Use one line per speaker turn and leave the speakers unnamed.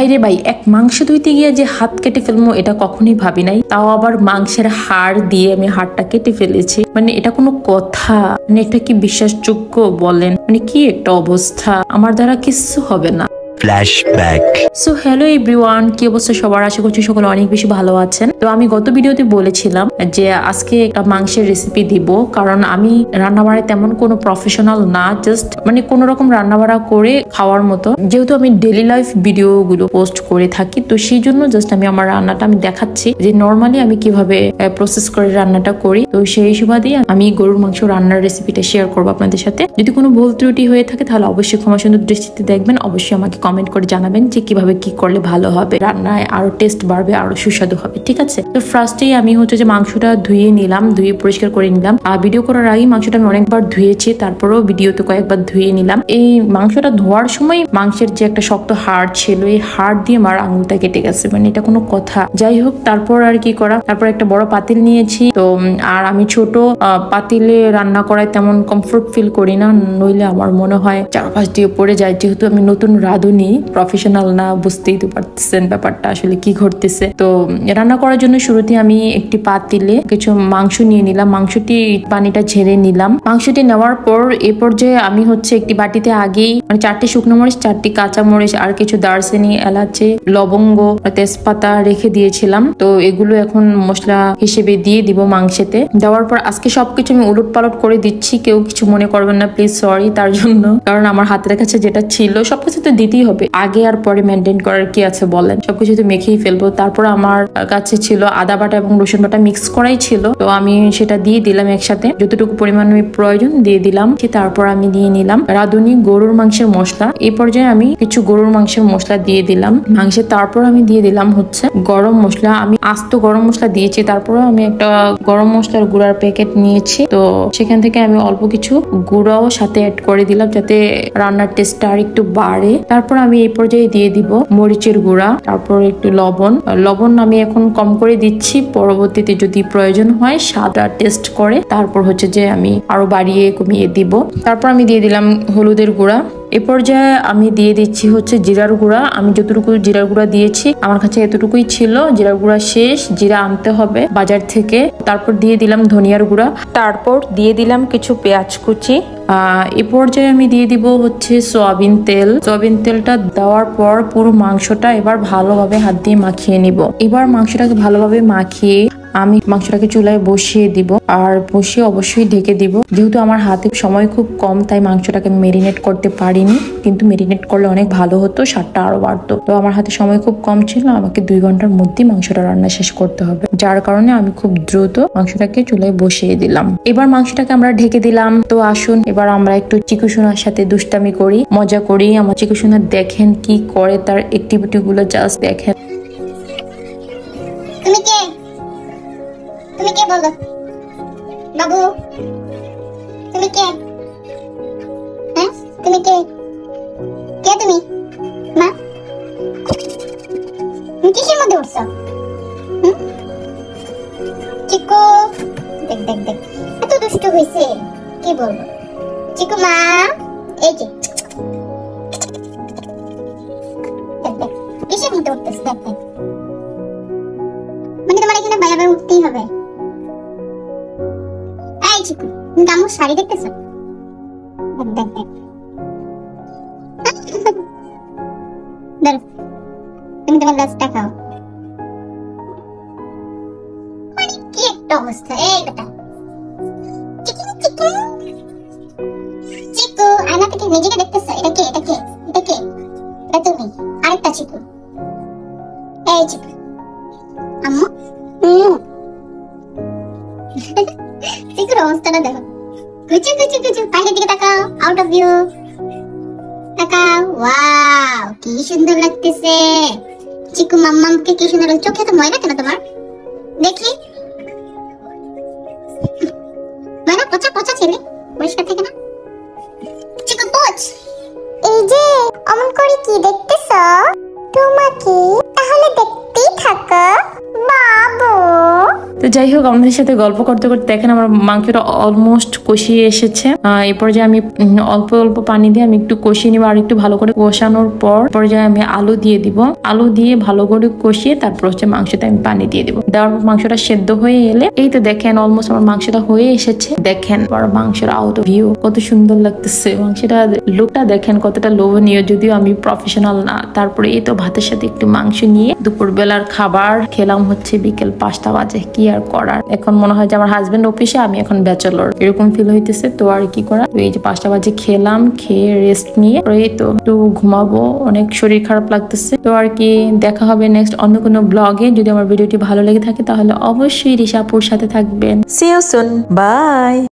ভাইরে ভাই, এক মাংস ধুইতে গিয়ে যে হাত কেটে ফেলবো এটা কখনোই ভাবি নাই, তাও আবার মাংসের হাড় দিয়ে আমি হাড়টা কেটে ফেলেছি। মানে এটা কোনো কথা? মানে এটা কি বিশ্বাসযোগ্য বলেন? মানে কি একটা অবস্থা, আমার দ্বারা কিছু হবে না।
ফ্ল্যাশব্যাক।
সো হ্যালো এভরিওয়ান, কি অবস্থা সবার? আশা করছি সকলে অনেক বেশি ভালো আছেন। তো আমি গত ভিডিওতে বলেছিলাম যে আজকে একটা মাংসের রেসিপি দিব, কারণ আমি রান্নাবাড়ায় তেমন কোনো প্রফেশনাল না, জাস্ট মানে কোনো রকম রান্নাবাড়া করে খাওয়ার মতো। যেহেতু আমি ডেইলি লাইফ ভিডিও গুলো পোস্ট করে থাকি, তো সেই জন্য জাস্ট আমি আমার রান্নাটা আমি দেখাচ্ছি যে নর্মালি আমি কিভাবে প্রসেস করে রান্নাটা করি। তো সেই সুবাদে আমি গরুর মাংস রান্নার রেসিপিটা শেয়ার করবো আপনাদের সাথে। যদি কোনো ভুল ত্রুটি হয়ে থাকে তাহলে অবশ্যই ক্ষমা সুন্দর দৃষ্টিতে দেখবেন। অবশ্যই আমাকে কমেন্ট করে জানাবেন যে কিভাবে কি করলে ভালো হবে, রান্নায় আরো টেস্ট বাড়বে, আরো সুস্বাদু হবে। ঠিক আছে, তো ফার্স্টেই আমি হচ্ছে যে মাংসটা ধুয়ে নিলাম, ধুয়ে পরিষ্কার করে নিলাম। আর ভিডিও করার আগে মাংসটা আমি অনেকবার ধুয়েছি, তারপরেও ভিডিওতে কয়েকবার ধুয়ে নিলাম। এই মাংসটা ধোয়ার সময় মাংসের যে একটা শক্ত হাড় ছিল, এই হাড় দিয়ে আমার আঙুলটা কেটে গেছে। মানে এটা কোনো কথা? যাই হোক, তারপর আর কি করা, তারপর একটা বড় পাতিল নিয়েছি। তো আর আমি ছোট পাতিলে রান্না করায় তেমন কমফোর্ট ফিল করি না, নইলে আমার মনে হয় চারপাশ দিয়ে পড়ে যায়। যেহেতু আমি নতুন রাঁধুনি, প্রফেশনাল না, বুঝতেই তো পারতেছেন ব্যাপারটা আসলে কি ঘটতেছে। তো রান্না করার জন্য শুরুতে আমি একটি পাতিলে কিছু মাংস নিয়ে নিলাম, মাংসটি পানিটা ঝেড়ে নিলাম। মাংসটি নেওয়ার পর এ পর্যায়ে আমি হচ্ছে একটি বাটিতে আগেই মানে 4টি শুকনো মরিচ, 4টি কাঁচা মরিচ আর কিছু দারচিনি, এলাচি, লবঙ্গ, তেজপাতা রেখে দিয়েছিলাম। তো এগুলো এখন মশলা হিসেবে দিয়ে দিব মাংসেতে। দেওয়ার পর আজকে সবকিছু আমি উলট পালট করে দিচ্ছি, কেউ কিছু মনে করবেন না প্লিজ, সরি তার জন্য। কারণ আমার হাতের কাছে যেটা ছিল সবকিছু তো দিতেই হবে, আগে আর পরে মেনটেন করার কি আছে বলেন, সবকিছু তো মেখেই ফেলবো। তারপর আমার কাছে ছিল আদা বাটা এবং রসুন বাটা মিক্স করাই ছিল, তো আমি সেটা দিয়ে দিলাম একসাথে, যতটুকু পরিমাণ আমি প্রয়োজন দিয়ে দিলাম। তারপর আমি দিয়ে নিলাম রাঁধুনি গরুর মাংসের মশলা। এই পর্যায়ে আমি কিছু গরুর মাংসের মশলা দিয়ে দিলাম মাংসে। তারপর আমি দিয়ে দিলাম হচ্ছে গরম মশলা, আমি আস্ত গরম মশলা দিয়েছি। তারপর আমি একটা গরম মশলার গুঁড়ার প্যাকেট নিয়েছি, তো সেখান থেকে আমি অল্প কিছু গুঁড়াও সাথে অ্যাড করে দিলাম যাতে রান্নার টেস্টটা আর একটু বাড়ে। তারপর আমি এই পর্যায়ে দিয়ে দিব মরিচের গুঁড়া, তারপর একটু লবণ আমি এখন কম করে দিচ্ছি, পরবর্তীতে যদি প্রয়োজন হয় স্বাদটা টেস্ট করে তারপর হচ্ছে যে আমি আরো বাড়িয়ে কমিয়ে দিব। তারপর আমি দিয়ে দিলাম হলুদের গুঁড়া। এ পর্যায়ে আমি দিয়ে দিচ্ছি হচ্ছে জিরার গুঁড়া। আমি যতটুকু জিরার গুঁড়া দিয়েছি আমার কাছে এতটুকুই ছিল, জিরার গুঁড়া শেষ, জিরা আনতে হবে বাজার থেকে। তারপর দিয়ে দিলাম ধনিয়ার গুঁড়া, তারপর দিয়ে দিলাম কিছু পেঁয়াজ কুচি। এ পর্যায়ে আমি দিয়ে দিব হচ্ছে সয়াবিন তেল। সয়াবিন তেলটা দেওয়ার পর পুরো মাংসটা এবার ভালোভাবে হাত দিয়ে মাখিয়ে নিব। এবার মাংসটাকে ভালোভাবে মাখিয়ে আমি মাংসটাকে চুলায় বসিয়ে দিব, আর বসিয়ে অবশ্যই ঢেকে দিব। যেহেতু আমার হাতে সময় খুব কম, তাই মাংসটাকে মেরিনেট করতে পারিনি, কিন্তু মেরিনেট করলে অনেক ভালো হতো, স্বাদটা আরো বাড়তো। তো আমার হাতে সময় খুব কম ছিল, আমাকে 2 ঘন্টার মধ্যেই মাংসটা রান্না শেষ করতে হবে, যার কারণে আমি খুব দ্রুত মাংসটাকে চুলায় বসিয়ে দিলাম। এবার মাংসটাকে আমরা ঢেকে দিলাম। তো আসুন এবার আমরা একটু চিকু সোনার সাথে দুষ্টামি করি, মজা করি। আমার চিকু সোনা দেখেন কি করে, তার অ্যাক্টিভিটি গুলো জাস্ট দেখেন।
তুমি কে বলো বাবু? তুমি কে? হ্যাঁ তুমি কে? কে তুমি? মা কিসের মধ্যে উঠছো? চিকু দেখ দেখ দেখ, এত দুষ্ট হয়েছে কি বলবো। চিকু মা এই যে দেখ দেখ কিসের মধ্যে উঠতেছে, দেখ দেখ। মানে তোমার এখানে বারবার উঠতেই হবে। তুমি আমার শাড়ি দেখতেছ? দেখ দেখ দেখ, তুমি তোমার লাস্টটা খাও। মানে কি একটা অবস্থা। এই বেটা চিকু, আয়না থেকে নিজেকে দেখতেছ? এটা কে? এটা কে? এটা কে? এটা তুমি? আরেকটা চিকু। এই চিকু আম্মু চিকুর অবস্থাটা দেখো, কুচু কুচু কুচু। বাইরের দিকে তাকাও, আউট অফ ভিউ তাকাও। ওয়াও কি সুন্দর লাগতেছে চিকু, মাম্মামকে কি সুন্দর লাগছে। চোখে তো ময়লা কেন তোমার? দেখি ময়লা, পচা পচা ছেলে, পরিষ্কার থাকে না। চিকু পোচ। এই যে অমন করে কি দেখতেছ? তোমাকে তাহলে দেখতেই থাকো বাবু।
তো যাই হোক, আমাদের সাথে গল্প করতে করতে দেখেন আমার মাংসটা অলমোস্ট কষিয়ে এসেছে। এরপর যে আমি অল্প অল্প পানি দিয়ে আমি একটু কষিয়ে নিব, আর একটু ভালো করে কষানোর পর যে আমি আলু দিয়ে দিব, আলু দিয়ে ভালো করে কষিয়ে তারপর হচ্ছে মাংসতে আমি পানি দিয়ে দিব। দেওয়ার পর মাংসটা সেদ্ধ হয়ে এলে এই তো দেখেন অলমোস্ট আমার মাংসটা হয়ে এসেছে। দেখেন মাংসের আউট অফ ভিউ কত সুন্দর লাগতেছে, মাংসটা লুকটা দেখেন কতটা লোভনীয়, যদিও আমি প্রফেশনাল না। তারপরে এই তো ভাতের সাথে একটু মাংস নিয়ে দুপুর বেলার খাবার খেলাম হচ্ছে বিকেল 5টা বাজে। কি আর করার, এখন মনে হয় যে আমার হাজবেন্ড অফিসে, আমি এখন ব্যাচেলর, এরকম ফিল হইতেছে। তো আর কি করা, এই যে 5টা বাজে খেলাম, খেয়ে রেস্ট নিয়ে এই তো একটু ঘুমাবো, অনেক শরীর খারাপ লাগতেছে। তো আর কি, দেখা হবে নেক্সট অন্য কোনো ব্লগে। যদি আমার ভিডিওটি ভালো লেগে থাকে তাহলে অবশ্যই রিশাপুর সাথে থাকবেন।
See you soon. Bye.